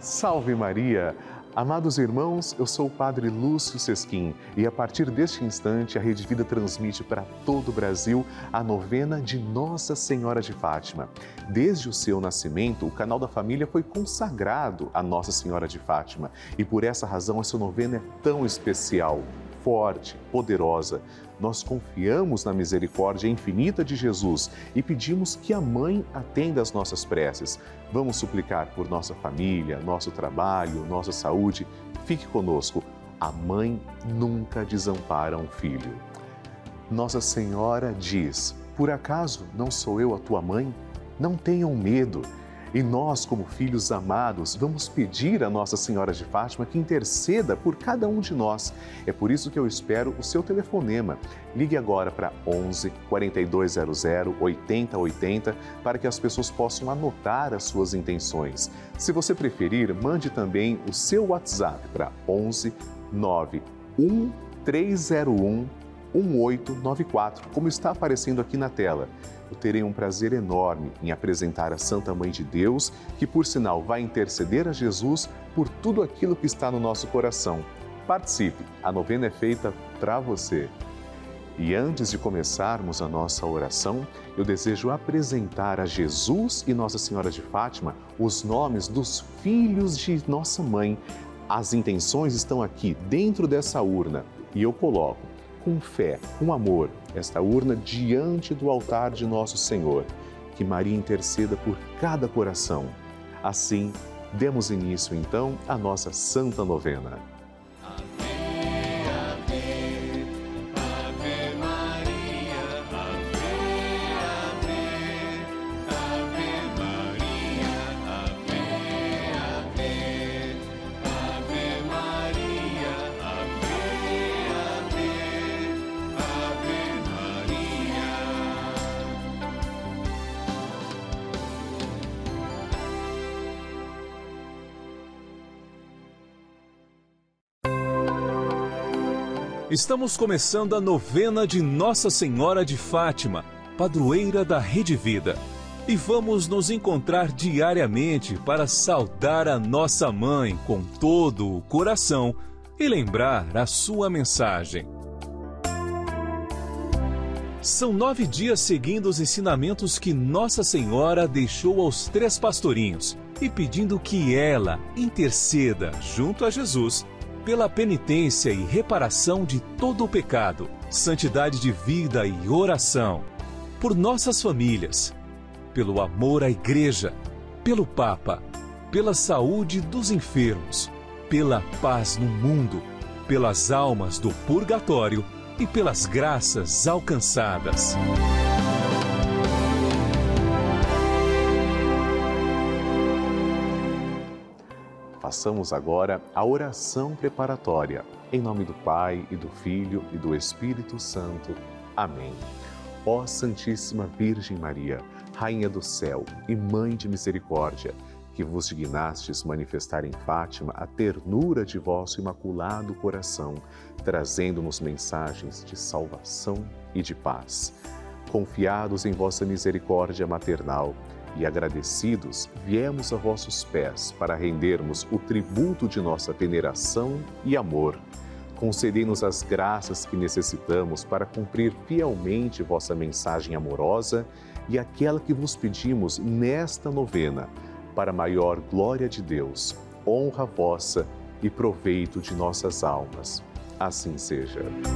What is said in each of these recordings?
Salve Maria! Amados irmãos, eu sou o Padre Lúcio Sesquim e a partir deste instante a Rede Vida transmite para todo o Brasil a novena de Nossa Senhora de Fátima. Desde o seu nascimento, o canal da família foi consagrado a Nossa Senhora de Fátima e por essa razão essa novena é tão especial, forte, poderosa. Nós confiamos na misericórdia infinita de Jesus e pedimos que a Mãe atenda às nossas preces. Vamos suplicar por nossa família, nosso trabalho, nossa saúde. Fique conosco. A Mãe nunca desampara um filho. Nossa Senhora diz: por acaso não sou eu a tua mãe? Não tenham medo. E nós, como filhos amados, vamos pedir a Nossa Senhora de Fátima que interceda por cada um de nós. É por isso que eu espero o seu telefonema. Ligue agora para 11 4200 8080 para que as pessoas possam anotar as suas intenções. Se você preferir, mande também o seu WhatsApp para 11 91 301 1894, como está aparecendo aqui na tela. Eu terei um prazer enorme em apresentar a Santa Mãe de Deus, que por sinal vai interceder a Jesus por tudo aquilo que está no nosso coração. Participe, a novena é feita para você. E antes de começarmos a nossa oração, eu desejo apresentar a Jesus e Nossa Senhora de Fátima os nomes dos filhos de nossa mãe. As intenções estão aqui dentro dessa urna e eu coloco com fé, com amor, esta urna diante do altar de nosso Senhor. Que Maria interceda por cada coração. Assim, demos início então à nossa Santa Novena. Estamos começando a novena de Nossa Senhora de Fátima, padroeira da Rede Vida. E vamos nos encontrar diariamente para saudar a nossa mãe com todo o coração e lembrar a sua mensagem. São 9 dias seguindo os ensinamentos que Nossa Senhora deixou aos 3 pastorinhos e pedindo que ela interceda junto a Jesus pela penitência e reparação de todo o pecado, santidade de vida e oração, por nossas famílias, pelo amor à Igreja, pelo Papa, pela saúde dos enfermos, pela paz no mundo, pelas almas do purgatório e pelas graças alcançadas. Façamos agora a oração preparatória. Em nome do Pai, e do Filho, e do Espírito Santo. Amém. Ó Santíssima Virgem Maria, Rainha do céu e Mãe de misericórdia, que vos dignastes manifestar em Fátima a ternura de vosso imaculado coração, trazendo-nos mensagens de salvação e de paz. Confiados em vossa misericórdia maternal, e agradecidos, viemos a vossos pés para rendermos o tributo de nossa veneração e amor. Concedei-nos as graças que necessitamos para cumprir fielmente vossa mensagem amorosa e aquela que vos pedimos nesta novena, para maior glória de Deus, honra vossa e proveito de nossas almas. Assim seja.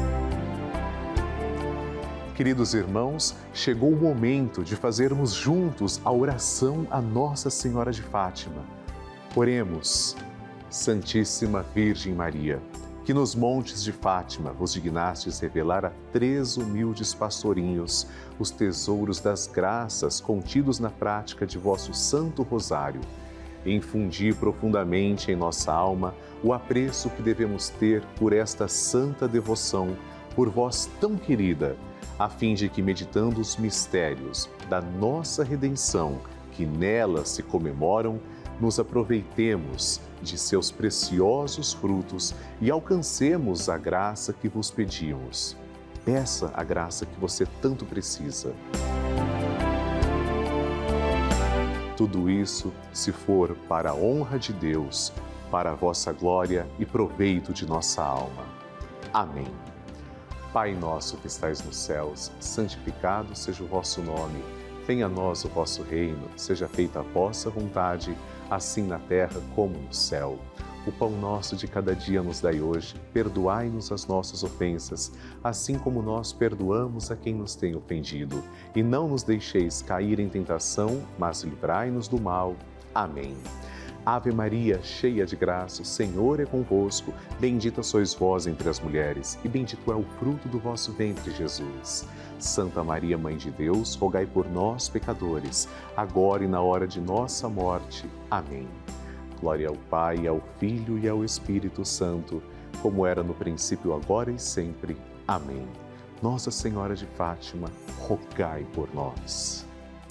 Queridos irmãos, chegou o momento de fazermos juntos a oração a Nossa Senhora de Fátima. Oremos. Santíssima Virgem Maria, que nos montes de Fátima vos dignastes revelar a 3 humildes pastorinhos os tesouros das graças contidos na prática de vosso Santo Rosário. Infundi profundamente em nossa alma o apreço que devemos ter por esta santa devoção, por vós tão querida, a fim de que, meditando os mistérios da nossa redenção, que nela se comemoram, nos aproveitemos de seus preciosos frutos e alcancemos a graça que vos pedimos. Peça a graça que você tanto precisa. Tudo isso, se for para a honra de Deus, para a vossa glória e proveito de nossa alma. Amém. Pai nosso que estais nos céus, santificado seja o vosso nome. Venha a nós o vosso reino, seja feita a vossa vontade, assim na terra como no céu. O pão nosso de cada dia nos dai hoje, perdoai-nos as nossas ofensas, assim como nós perdoamos a quem nos tem ofendido. E não nos deixeis cair em tentação, mas livrai-nos do mal. Amém. Ave Maria, cheia de graça, o Senhor é convosco. Bendita sois vós entre as mulheres, e bendito é o fruto do vosso ventre, Jesus. Santa Maria, Mãe de Deus, rogai por nós, pecadores, agora e na hora de nossa morte. Amém. Glória ao Pai, ao Filho e ao Espírito Santo, como era no princípio, agora e sempre. Amém. Nossa Senhora de Fátima, rogai por nós.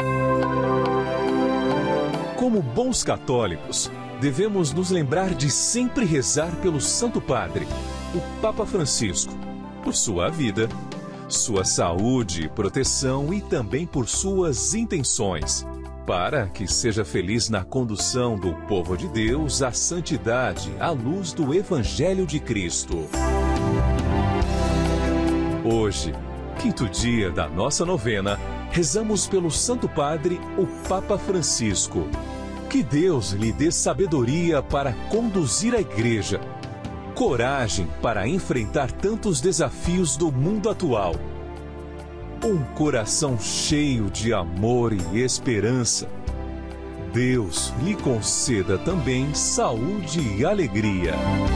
Como bons católicos, devemos nos lembrar de sempre rezar pelo Santo Padre, o Papa Francisco, por sua vida, sua saúde, proteção e também por suas intenções, para que seja feliz na condução do povo de Deus à santidade, à luz do Evangelho de Cristo. Hoje, quinto dia da nossa novena, rezamos pelo Santo Padre, o Papa Francisco. Que Deus lhe dê sabedoria para conduzir a Igreja, coragem para enfrentar tantos desafios do mundo atual, um coração cheio de amor e esperança. Deus lhe conceda também saúde e alegria.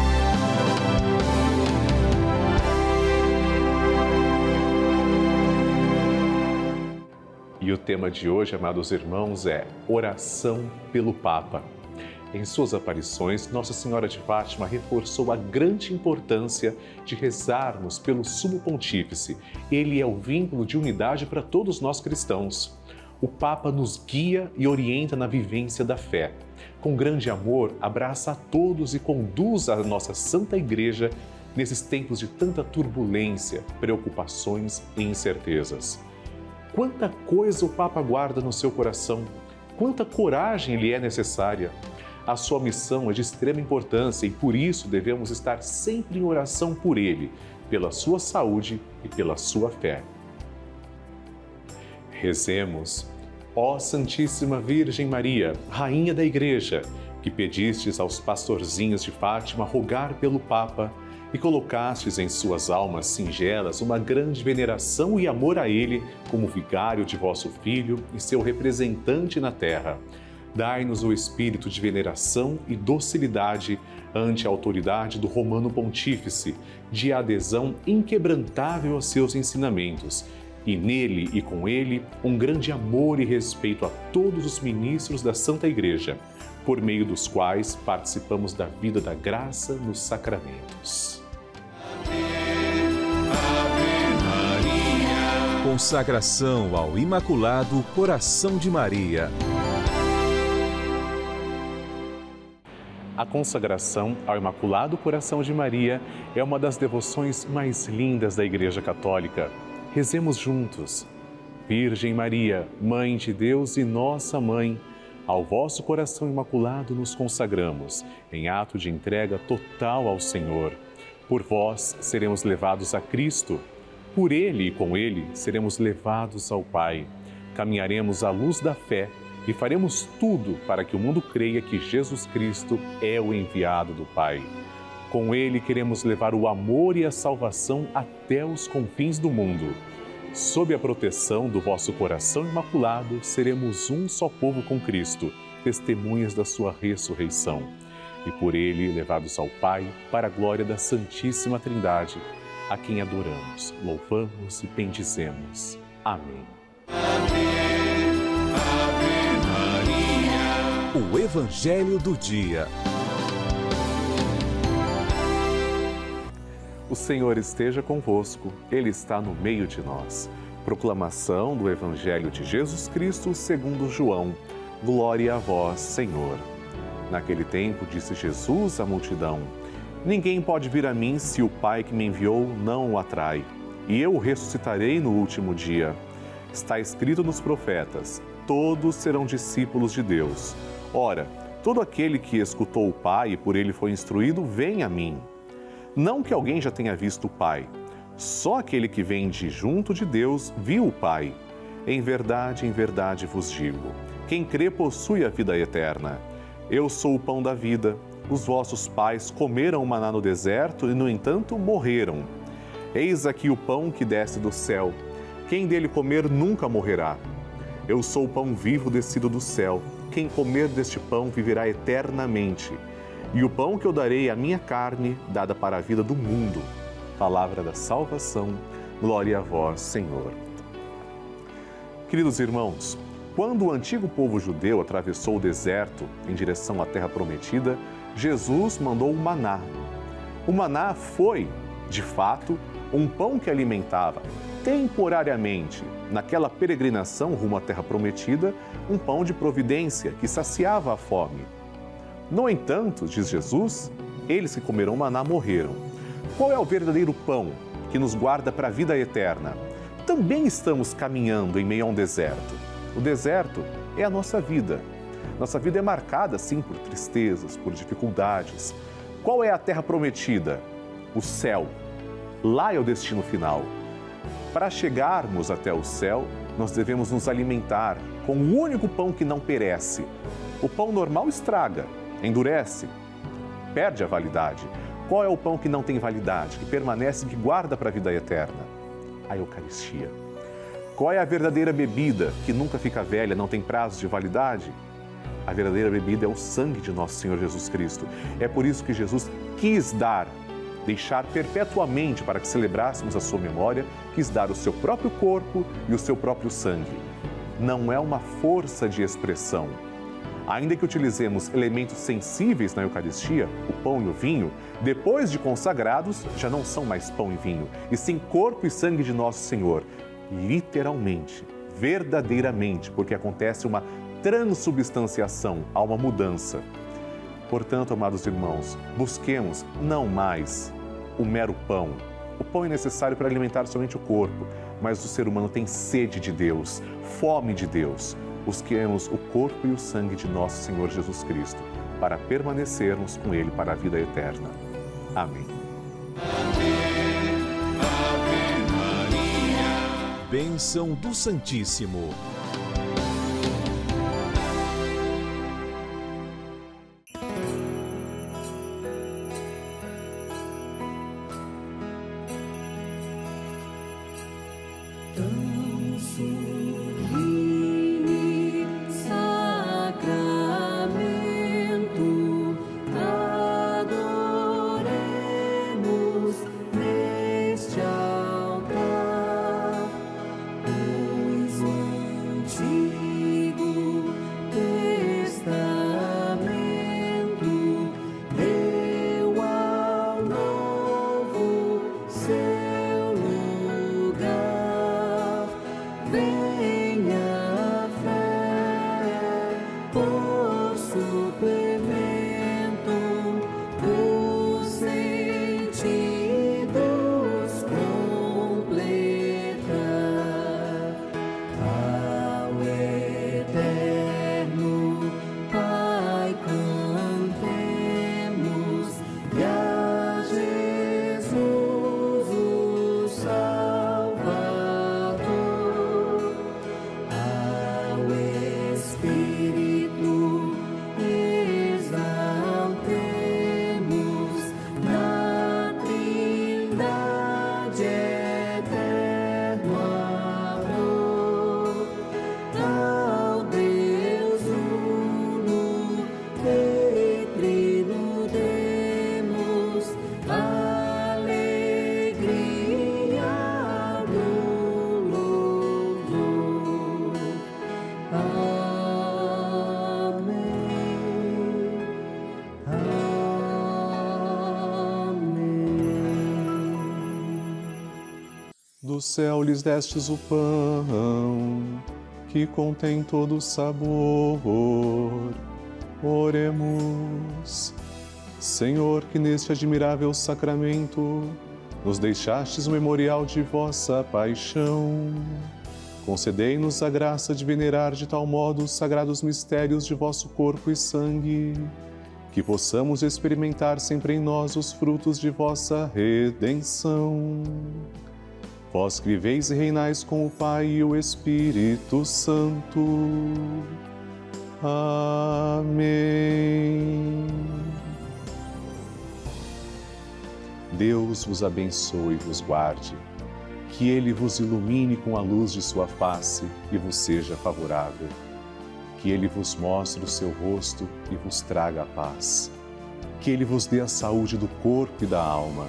E o tema de hoje, amados irmãos, é oração pelo Papa. Em suas aparições, Nossa Senhora de Fátima reforçou a grande importância de rezarmos pelo Sumo Pontífice. Ele é o vínculo de unidade para todos nós cristãos. O Papa nos guia e orienta na vivência da fé. Com grande amor, abraça a todos e conduz a nossa Santa Igreja nesses tempos de tanta turbulência, preocupações e incertezas. Quanta coisa o Papa guarda no seu coração, quanta coragem lhe é necessária. A sua missão é de extrema importância e por isso devemos estar sempre em oração por ele, pela sua saúde e pela sua fé. Rezemos. Ó Santíssima Virgem Maria, Rainha da Igreja, que pedistes aos pastorzinhos de Fátima rogar pelo Papa e colocastes em suas almas singelas uma grande veneração e amor a ele como vigário de vosso Filho e seu representante na terra. Dai-nos o espírito de veneração e docilidade ante a autoridade do Romano Pontífice, de adesão inquebrantável aos seus ensinamentos, e nele e com ele um grande amor e respeito a todos os ministros da Santa Igreja, por meio dos quais participamos da vida da graça nos sacramentos. Consagração ao Imaculado Coração de Maria. A consagração ao Imaculado Coração de Maria é uma das devoções mais lindas da Igreja Católica. Rezemos juntos. Virgem Maria, Mãe de Deus e nossa Mãe, ao vosso coração imaculado nos consagramos, em ato de entrega total ao Senhor. Por vós seremos levados a Cristo. Por Ele e com Ele seremos levados ao Pai. Caminharemos à luz da fé e faremos tudo para que o mundo creia que Jesus Cristo é o enviado do Pai. Com Ele queremos levar o amor e a salvação até os confins do mundo. Sob a proteção do vosso coração imaculado, seremos um só povo com Cristo, testemunhas da sua ressurreição. E por Ele levados ao Pai, para a glória da Santíssima Trindade, a quem adoramos, louvamos e bendizemos. Amém. Ave, Ave Maria. O Evangelho do Dia. O Senhor esteja convosco, Ele está no meio de nós. Proclamação do Evangelho de Jesus Cristo segundo João. Glória a vós, Senhor. Naquele tempo disse Jesus à multidão: ninguém pode vir a mim se o Pai que me enviou não o atrai, e eu o ressuscitarei no último dia. Está escrito nos profetas: todos serão discípulos de Deus. Ora, todo aquele que escutou o Pai e por ele foi instruído, vem a mim. Não que alguém já tenha visto o Pai, só aquele que vem de junto de Deus viu o Pai. Em verdade vos digo, quem crê possui a vida eterna. Eu sou o pão da vida. Os vossos pais comeram o maná no deserto e, no entanto, morreram. Eis aqui o pão que desce do céu. Quem dele comer nunca morrerá. Eu sou o pão vivo descido do céu. Quem comer deste pão viverá eternamente. E o pão que eu darei é a minha carne, dada para a vida do mundo. Palavra da salvação. Glória a vós, Senhor. Queridos irmãos, quando o antigo povo judeu atravessou o deserto em direção à terra prometida, Jesus mandou o maná. O maná foi, de fato, um pão que alimentava temporariamente, naquela peregrinação rumo à terra prometida, um pão de providência que saciava a fome. No entanto, diz Jesus, eles que comeram o maná morreram. Qual é o verdadeiro pão que nos guarda para a vida eterna? Também estamos caminhando em meio a um deserto. O deserto é a nossa vida. Nossa vida é marcada, sim, por tristezas, por dificuldades. Qual é a terra prometida? O céu. Lá é o destino final. Para chegarmos até o céu, nós devemos nos alimentar com o único pão que não perece. O pão normal estraga, endurece, perde a validade. Qual é o pão que não tem validade, que permanece, que guarda para a vida eterna? A Eucaristia. Qual é a verdadeira bebida que nunca fica velha, não tem prazo de validade? A verdadeira bebida é o sangue de nosso Senhor Jesus Cristo. É por isso que Jesus quis deixar perpetuamente para que celebrássemos a sua memória, quis dar o seu próprio corpo e o seu próprio sangue. Não é uma força de expressão. Ainda que utilizemos elementos sensíveis na Eucaristia, o pão e o vinho, depois de consagrados, já não são mais pão e vinho, e sim corpo e sangue de nosso Senhor. Literalmente, verdadeiramente, porque acontece uma transubstanciação, há uma mudança. Portanto, amados irmãos, busquemos não mais o mero pão. O pão é necessário para alimentar somente o corpo, mas o ser humano tem sede de Deus, fome de Deus. Busquemos o corpo e o sangue de nosso Senhor Jesus Cristo, para permanecermos com Ele para a vida eterna. Amém. Ave Maria. Bênção do Santíssimo. Do céu lhes destes o pão, que contém todo o sabor. Oremos. Senhor, que neste admirável sacramento nos deixastes o memorial de vossa paixão. concedei-nos a graça de venerar de tal modo os sagrados mistérios de vosso corpo e sangue, que possamos experimentar sempre em nós os frutos de vossa redenção. Vós que viveis e reinais com o Pai e o Espírito Santo. Amém. Deus vos abençoe e vos guarde. Que Ele vos ilumine com a luz de sua face e vos seja favorável. Que Ele vos mostre o seu rosto e vos traga a paz. Que Ele vos dê a saúde do corpo e da alma.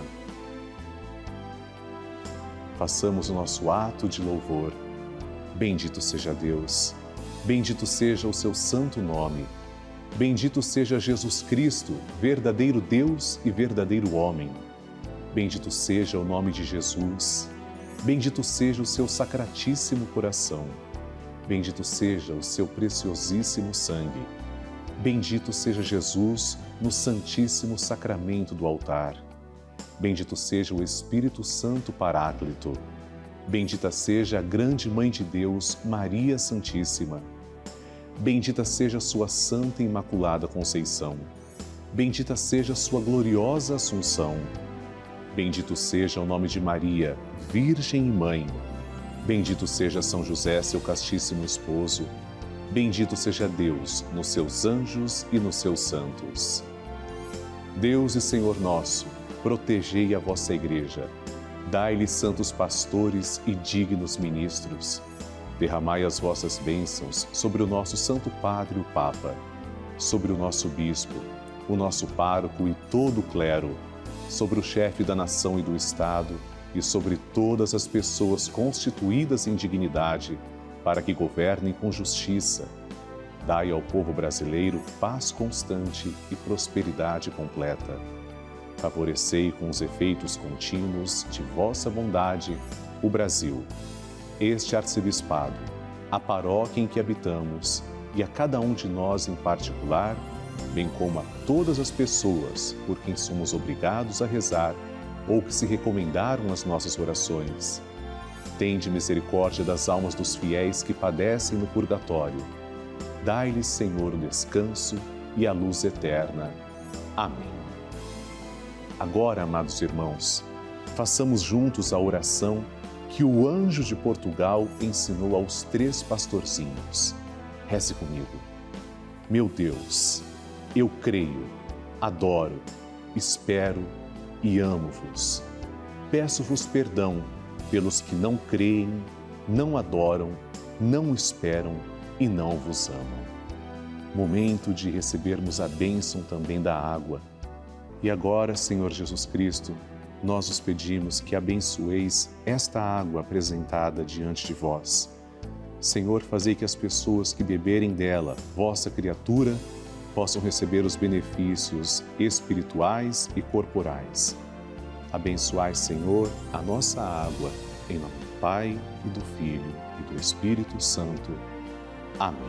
Façamos o nosso ato de louvor. Bendito seja Deus. Bendito seja o seu santo nome. Bendito seja Jesus Cristo, verdadeiro Deus e verdadeiro homem. Bendito seja o nome de Jesus. Bendito seja o seu sacratíssimo coração. Bendito seja o seu preciosíssimo sangue. Bendito seja Jesus no santíssimo sacramento do altar. Bendito seja o Espírito Santo Paráclito. Bendita seja a grande Mãe de Deus, Maria Santíssima. Bendita seja sua Santa e Imaculada Conceição. Bendita seja sua gloriosa Assunção. Bendito seja o nome de Maria, Virgem e Mãe. Bendito seja São José, seu castíssimo esposo. Bendito seja Deus nos seus anjos e nos seus santos. Deus e Senhor nosso, protegei a vossa Igreja. Dai-lhe santos pastores e dignos ministros. Derramai as vossas bênçãos sobre o nosso Santo Padre, o Papa, sobre o nosso Bispo, o nosso pároco e todo o clero, sobre o chefe da nação e do Estado e sobre todas as pessoas constituídas em dignidade, para que governem com justiça. Dai ao povo brasileiro paz constante e prosperidade completa. Favorecei com os efeitos contínuos de vossa bondade o Brasil, este arcebispado, a paróquia em que habitamos e a cada um de nós em particular, bem como a todas as pessoas por quem somos obrigados a rezar ou que se recomendaram as nossas orações. Tende misericórdia das almas dos fiéis que padecem no purgatório. Dai-lhes, Senhor, o descanso e a luz eterna. Amém. Agora, amados irmãos, façamos juntos a oração que o anjo de Portugal ensinou aos 3 pastorzinhos. Reze comigo. Meu Deus, eu creio, adoro, espero e amo-vos. Peço-vos perdão pelos que não creem, não adoram, não esperam e não vos amam. Momento de recebermos a bênção também da água. E agora, Senhor Jesus Cristo, nós os pedimos que abençoeis esta água apresentada diante de vós. Senhor, fazei que as pessoas que beberem dela, vossa criatura, possam receber os benefícios espirituais e corporais. Abençoai, Senhor, a nossa água, em nome do Pai, e do Filho, e do Espírito Santo. Amém.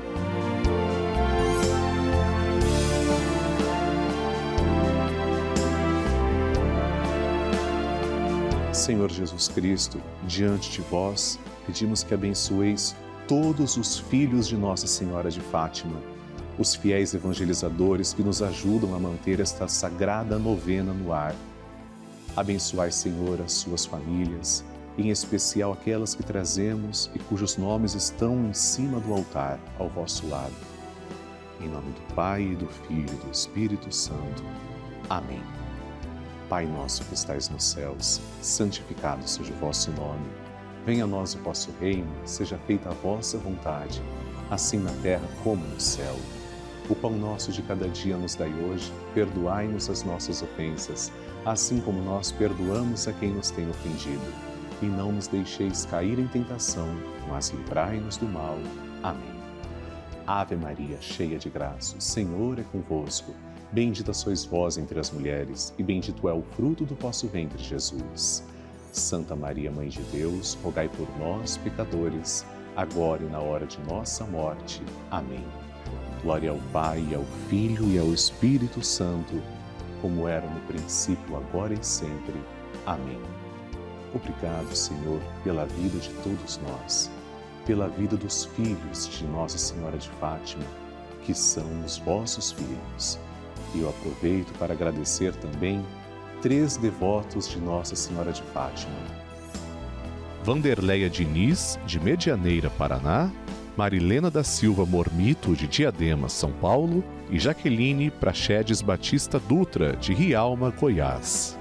Senhor Jesus Cristo, diante de vós, pedimos que abençoeis todos os filhos de Nossa Senhora de Fátima, os fiéis evangelizadores que nos ajudam a manter esta sagrada novena no ar. Abençoai, Senhor, as suas famílias, em especial aquelas que trazemos e cujos nomes estão em cima do altar, ao vosso lado. Em nome do Pai, e do Filho e do Espírito Santo. Amém. Pai nosso que estais nos céus, santificado seja o vosso nome. Venha a nós o vosso reino, seja feita a vossa vontade, assim na terra como no céu. O pão nosso de cada dia nos dai hoje, perdoai-nos as nossas ofensas, assim como nós perdoamos a quem nos tem ofendido. E não nos deixeis cair em tentação, mas livrai-nos do mal. Amém. Ave Maria, cheia de graça, o Senhor é convosco. Bendita sois vós entre as mulheres, e bendito é o fruto do vosso ventre, Jesus. Santa Maria, Mãe de Deus, rogai por nós, pecadores, agora e na hora de nossa morte. Amém. Glória ao Pai, ao Filho e ao Espírito Santo, como era no princípio, agora e sempre. Amém. Obrigado, Senhor, pela vida de todos nós. pela vida dos filhos de Nossa Senhora de Fátima, que são os vossos filhos. E eu aproveito para agradecer também 3 devotos de Nossa Senhora de Fátima: Vanderleia Diniz, de Medianeira, Paraná, Marilena da Silva Mormito, de Diadema, São Paulo, e Jaqueline Praxedes Batista Dutra, de Rialma, Goiás.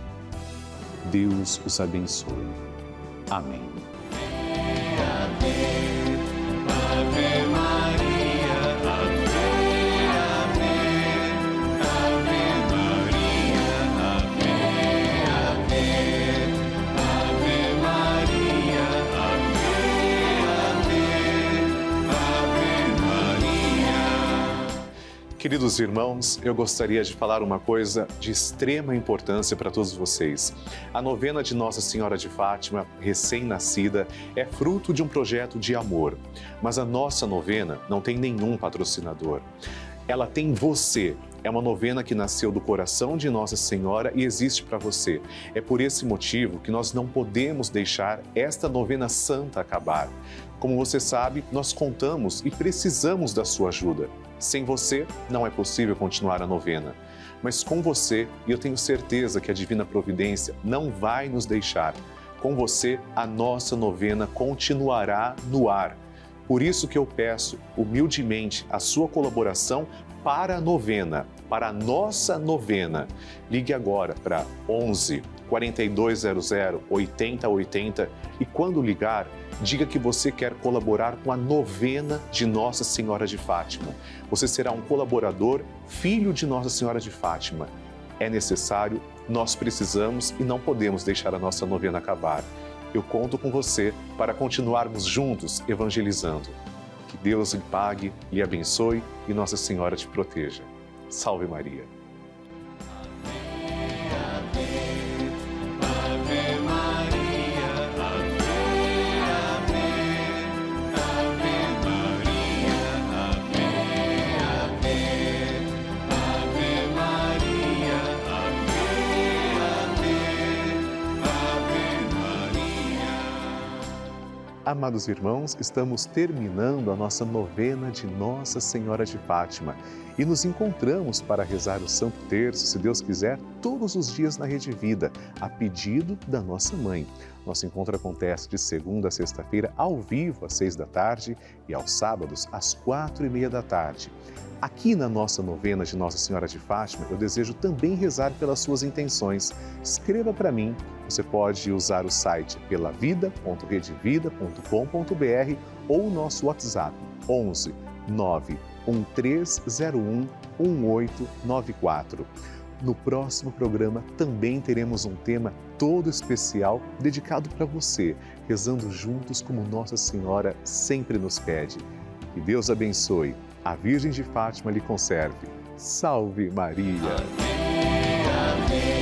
Deus os abençoe. Amém. Ave Maria, Ave, Ave, Ave Maria, Ave, Ave, Ave Maria, Ave, Ave, Ave Maria. Queridos irmãos, eu gostaria de falar uma coisa de extrema importância para todos vocês. A novena de Nossa Senhora de Fátima, recém-nascida, é fruto de um projeto de amor. Mas a nossa novena não tem nenhum patrocinador. Ela tem você. É uma novena que nasceu do coração de Nossa Senhora e existe para você. É por esse motivo que nós não podemos deixar esta novena santa acabar. Como você sabe, nós contamos e precisamos da sua ajuda. Sem você, não é possível continuar a novena. Mas com você, e eu tenho certeza que a Divina Providência não vai nos deixar, com você, a nossa novena continuará no ar. Por isso que eu peço, humildemente, a sua colaboração para a novena, para a nossa novena. Ligue agora para 11 4200 8080 e quando ligar, diga que você quer colaborar com a novena de Nossa Senhora de Fátima. Você será um colaborador, filho de Nossa Senhora de Fátima. É necessário, nós precisamos e não podemos deixar a nossa novena acabar. Eu conto com você para continuarmos juntos evangelizando. Que Deus lhe pague, lhe abençoe e Nossa Senhora te proteja. Salve Maria. Amados irmãos, estamos terminando a nossa novena de Nossa Senhora de Fátima e nos encontramos para rezar o Santo Terço, se Deus quiser, todos os dias na Rede Vida, a pedido da nossa mãe. Nosso encontro acontece de segunda a sexta-feira, ao vivo, às 6 da tarde e aos sábados, às 4h30 da tarde. Aqui na nossa novena de Nossa Senhora de Fátima, eu desejo também rezar pelas suas intenções. Escreva para mim. Você pode usar o site pelavida.redevida.com.br ou o nosso WhatsApp 11 91301 1894. No próximo programa também teremos um tema todo especial dedicado para você, rezando juntos como Nossa Senhora sempre nos pede. Que Deus abençoe. A Virgem de Fátima lhe conserve. Salve Maria! Ave, ave.